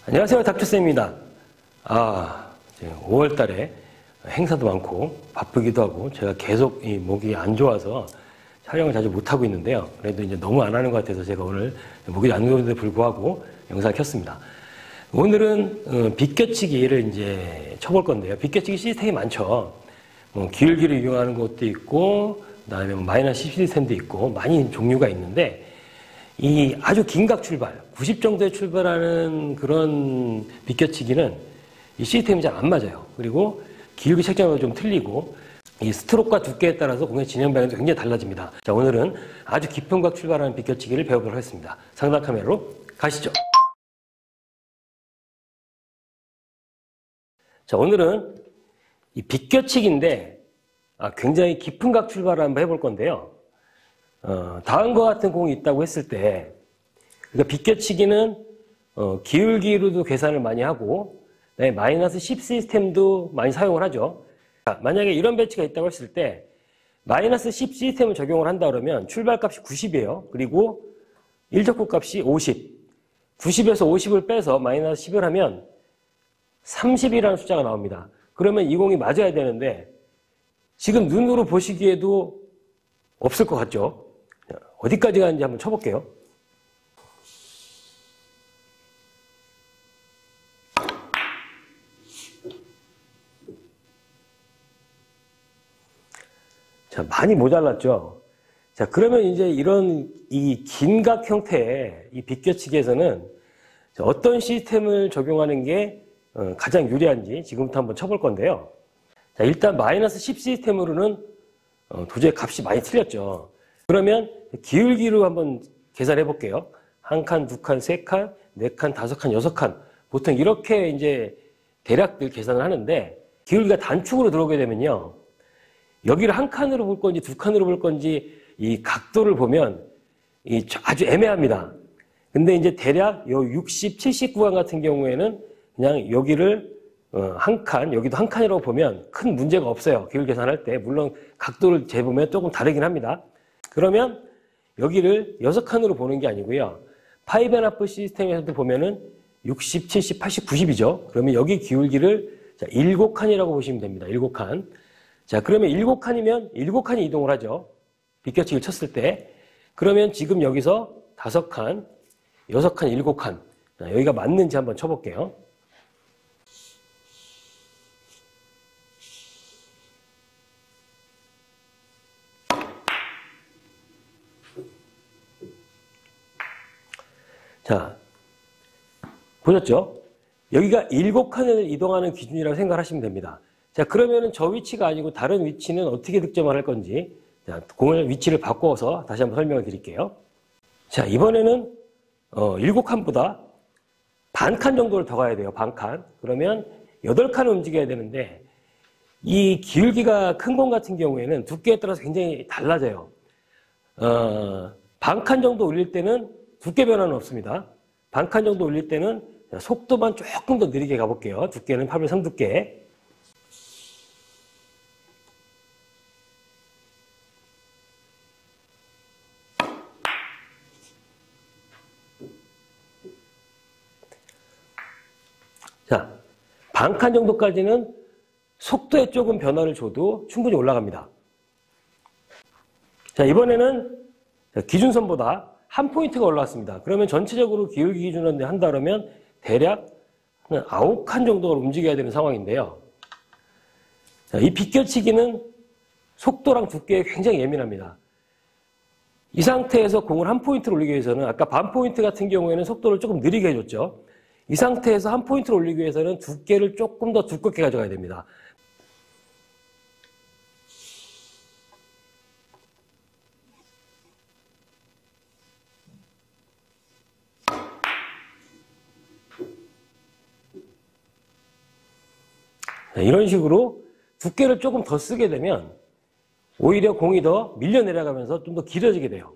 안녕하세요, 닥터쌤입니다. 이제 5월 달에 행사도 많고 바쁘기도 하고 제가 계속 이 목이 안 좋아서 촬영을 자주 못하고 있는데요. 그래도 이제 너무 안 하는 것 같아서 제가 오늘 목이 안 좋은데도 불구하고 영상을 켰습니다. 오늘은 비껴치기를 이제 쳐볼 건데요. 비껴치기 시스템이 많죠. 기울기를 이용하는 것도 있고, 그 다음에 마이너스 10 시스템도 있고, 많이 종류가 있는데, 이 아주 긴각 출발, 90 정도에 출발하는 그런 비껴치기는 이 시스템이 잘 안 맞아요. 그리고 기울기 책정도 좀 틀리고, 이 스트로크와 두께에 따라서 공의 진행 방향도 굉장히 달라집니다. 자, 오늘은 아주 깊은 각 출발하는 비껴치기를 배워보도록 하겠습니다. 상단 카메라로 가시죠. 자, 오늘은 이 비껴치기인데, 굉장히 깊은 각 출발을 한번 해볼 건데요. 다음과 같은 공이 있다고 했을 때, 그러니까 비껴치기는, 기울기로도 계산을 많이 하고, 네, 마이너스 10 시스템도 많이 사용을 하죠. 자, 만약에 이런 배치가 있다고 했을 때, 마이너스 10 시스템을 적용을 한다 그러면 출발값이 90이에요. 그리고 일적분 값이 50. 90에서 50을 빼서 마이너스 10을 하면 30이라는 숫자가 나옵니다. 그러면 이 공이 맞아야 되는데, 지금 눈으로 보시기에도 없을 것 같죠? 어디까지 가는지 한번 쳐볼게요. 자, 많이 모자랐죠? 자, 그러면 이제 이런 이 긴각 형태의 이 비껴치기에서는 어떤 시스템을 적용하는 게 가장 유리한지 지금부터 한번 쳐볼 건데요. 자, 일단 마이너스 10 시스템으로는 도저히 값이 많이 틀렸죠. 그러면 기울기로 한번 계산해 볼게요. 한 칸, 두 칸, 세 칸, 네 칸, 다섯 칸, 여섯 칸. 보통 이렇게 이제 대략들 계산을 하는데, 기울기가 단축으로 들어오게 되면요. 여기를 한 칸으로 볼 건지 두 칸으로 볼 건지 이 각도를 보면 아주 애매합니다. 근데 이제 대략 요 60, 70 구간 같은 경우에는 그냥 여기를 한 칸, 여기도 한 칸이라고 보면 큰 문제가 없어요. 기울기 계산할 때. 물론 각도를 재보면 조금 다르긴 합니다. 그러면 여기를 6칸으로 보는 게 아니고요. 5.5 시스템에서도 보면은 60, 70, 80, 90이죠. 그러면 여기 기울기를 7칸이라고 보시면 됩니다. 7칸. 자, 그러면 7칸이면 7칸이 이동을 하죠. 비껴치기를 쳤을 때. 그러면 지금 여기서 5칸, 6칸, 7칸. 자, 여기가 맞는지 한번 쳐볼게요. 자, 보셨죠? 여기가 7칸을 이동하는 기준이라고 생각하시면 됩니다. 자, 그러면은 저 위치가 아니고 다른 위치는 어떻게 득점을 할 건지, 자, 공을 위치를 바꿔서 다시 한번 설명을 드릴게요. 자, 이번에는 7칸보다 반 칸 정도를 더 가야 돼요. 반 칸. 그러면 8칸을 움직여야 되는데, 이 기울기가 큰 공 같은 경우에는 두께에 따라서 굉장히 달라져요. 반 칸 정도 올릴 때는 두께 변화는 없습니다. 반 칸 정도 올릴 때는 속도만 조금 더 느리게 가볼게요. 두께는 8분 3두께. 자, 반 칸 정도까지는 속도에 조금 변화를 줘도 충분히 올라갑니다. 자, 이번에는 기준선보다 한 포인트가 올라왔습니다. 그러면 전체적으로 기울기 기준으로 한다 그러면 대략 9칸 정도를 움직여야 되는 상황인데요. 자, 이 비껴치기는 속도랑 두께에 굉장히 예민합니다. 이 상태에서 공을 한 포인트를 올리기 위해서는 아까 반 포인트 같은 경우에는 속도를 조금 느리게 해줬죠. 이 상태에서 한 포인트를 올리기 위해서는 두께를 조금 더 두껍게 가져가야 됩니다. 이런 식으로 두께를 조금 더 쓰게 되면 오히려 공이 더 밀려 내려가면서 좀 더 길어지게 돼요.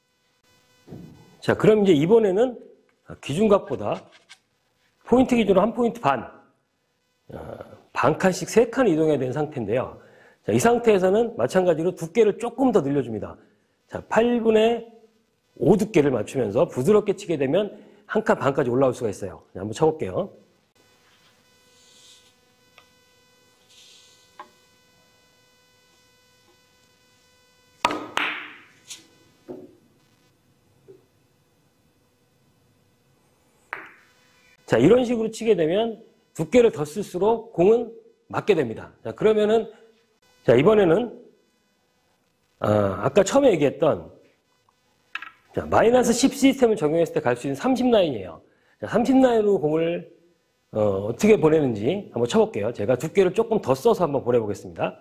자, 그럼 이제 이번에는 기준각보다 포인트 기준으로 한 포인트 반 칸씩 3칸 이동해야 되는 상태인데요. 자, 이 상태에서는 마찬가지로 두께를 조금 더 늘려줍니다. 자, 8분의 5 두께를 맞추면서 부드럽게 치게 되면 한 칸 반까지 올라올 수가 있어요. 한번 쳐볼게요. 자, 이런 식으로 치게 되면 두께를 더 쓸수록 공은 맞게 됩니다. 자, 그러면은, 자, 이번에는, 아까 처음에 얘기했던, 자, 마이너스 10 시스템을 적용했을 때 갈 수 있는 30라인이에요. 자, 30라인으로 공을, 어떻게 보내는지 한번 쳐볼게요. 제가 두께를 조금 더 써서 한번 보내보겠습니다.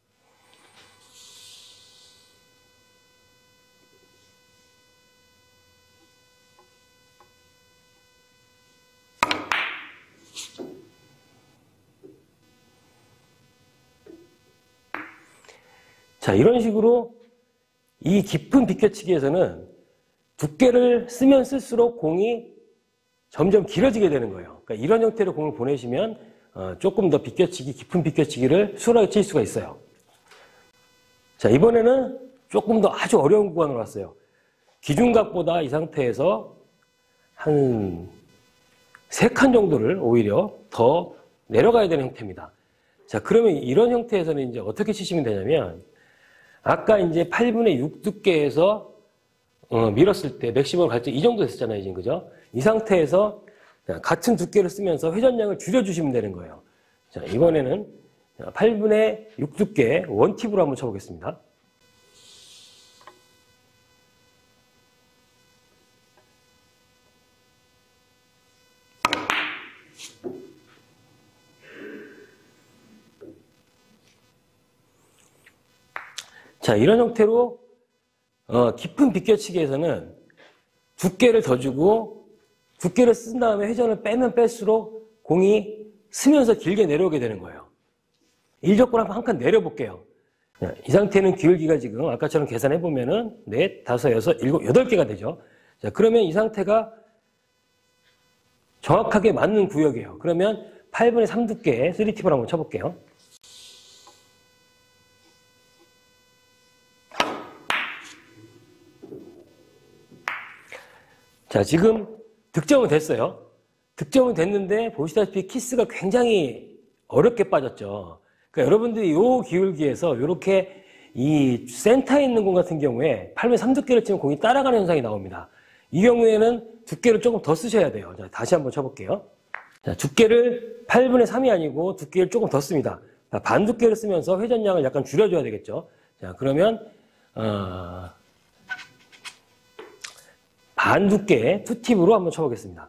자, 이런 식으로 이 깊은 비껴치기에서는 두께를 쓰면 쓸수록 공이 점점 길어지게 되는 거예요. 그러니까 이런 형태로 공을 보내시면 조금 더 비껴치기, 깊은 비껴치기를 수월하게 칠 수가 있어요. 자, 이번에는 조금 더 아주 어려운 구간으로 왔어요. 기준각보다 이 상태에서 한 3칸 정도를 오히려 더 내려가야 되는 형태입니다. 자, 그러면 이런 형태에서는 이제 어떻게 치시면 되냐면, 아까 이제 8분의 6 두께에서 밀었을 때 맥시멈 갈 때 이 정도 됐었잖아요, 지금. 그죠? 이 상태에서 같은 두께를 쓰면서 회전량을 줄여주시면 되는 거예요. 자, 이번에는 8분의 6 두께 원팁으로 한번 쳐보겠습니다. 자, 이런 형태로 깊은 비껴치기에서는 두께를 더 주고 두께를 쓴 다음에 회전을 빼면 뺄수록 공이 스면서 길게 내려오게 되는 거예요. 일적분 한번 한 칸 내려볼게요. 이 상태는 기울기가 지금 아까처럼 계산해보면은 4, 5, 6, 7, 8개가 되죠. 자, 그러면 이 상태가 정확하게 맞는 구역이에요. 그러면 8분의 3 두께 3팁을 한번 쳐볼게요. 자, 지금 득점은 됐어요. 득점은 됐는데 보시다시피 키스가 굉장히 어렵게 빠졌죠. 그러니까 여러분들이 이 기울기에서 이렇게 이 센터에 있는 공 같은 경우에 8분의 3 두께를 치면 공이 따라가는 현상이 나옵니다. 이 경우에는 두께를 조금 더 쓰셔야 돼요. 자, 다시 한번 쳐볼게요. 자, 두께를 8분의 3이 아니고 두께를 조금 더 씁니다. 자, 반 두께를 쓰면서 회전량을 약간 줄여줘야 되겠죠. 자, 그러면 반 두께 2팁으로 한번 쳐보겠습니다.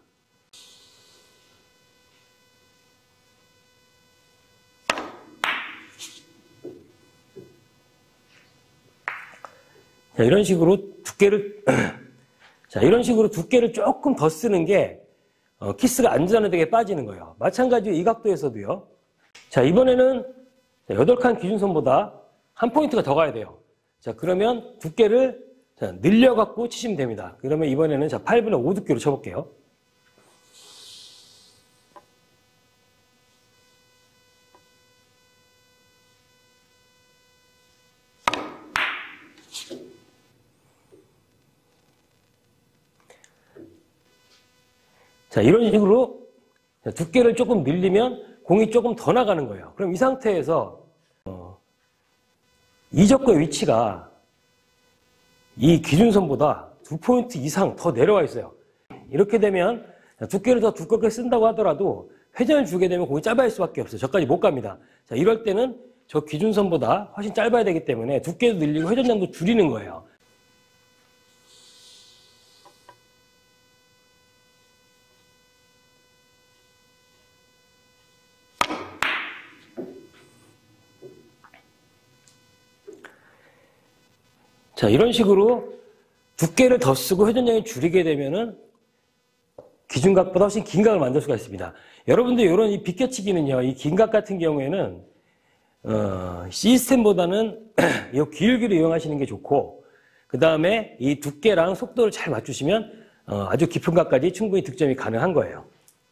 자, 이런 식으로 두께를 자, 이런 식으로 두께를 조금 더 쓰는 게 키스가 안전하게 빠지는 거예요. 마찬가지로 이 각도에서도요. 자, 이번에는 8칸 기준선보다 한 포인트가 더 가야 돼요. 자, 그러면 두께를 늘려갖고 치시면 됩니다. 그러면 이번에는 8분의 5 두께로 쳐볼게요. 자, 이런 식으로 두께를 조금 늘리면 공이 조금 더 나가는 거예요. 그럼 이 상태에서 이적구의 위치가 이 기준선보다 2포인트 이상 더 내려와 있어요. 이렇게 되면 두께를 더 두껍게 쓴다고 하더라도 회전을 주게 되면 공이 짧아질 수밖에 없어요. 저까지 못 갑니다. 자, 이럴 때는 저 기준선보다 훨씬 짧아야 되기 때문에 두께도 늘리고 회전량도 줄이는 거예요. 자, 이런 식으로 두께를 더 쓰고 회전량을 줄이게 되면은 기준각보다 훨씬 긴 각을 만들 수가 있습니다. 여러분들 이런 이 비껴치기는요, 이 긴 각 같은 경우에는 시스템보다는 이 기울기를 이용하시는 게 좋고, 그 다음에 이 두께랑 속도를 잘 맞추시면 아주 깊은 각까지 충분히 득점이 가능한 거예요.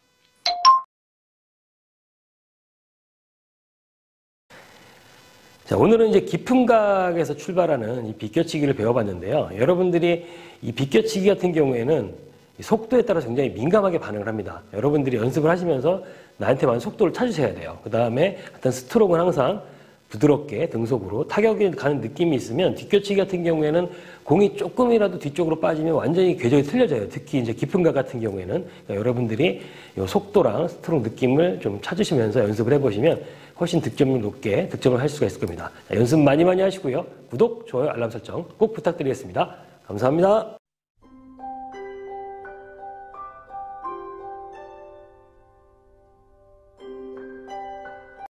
자, 오늘은 이제 깊은 각에서 출발하는 이 비껴치기를 배워봤는데요. 여러분들이 이 비껴치기 같은 경우에는 속도에 따라 굉장히 민감하게 반응을 합니다. 여러분들이 연습을 하시면서 나한테 맞는 속도를 찾으셔야 돼요. 그 다음에 어떤 스트로크는 항상 부드럽게 등속으로 타격이 가는 느낌이 있으면 뒷교치기 같은 경우에는 공이 조금이라도 뒤쪽으로 빠지면 완전히 궤적이 틀려져요. 특히 이제 깊은 각 같은 경우에는. 그러니까 여러분들이 이 속도랑 스트로크 느낌을 좀 찾으시면서 연습을 해보시면 훨씬 득점을 높게 득점을 할 수가 있을 겁니다. 연습 많이 하시고요. 구독, 좋아요, 알람 설정 꼭 부탁드리겠습니다. 감사합니다.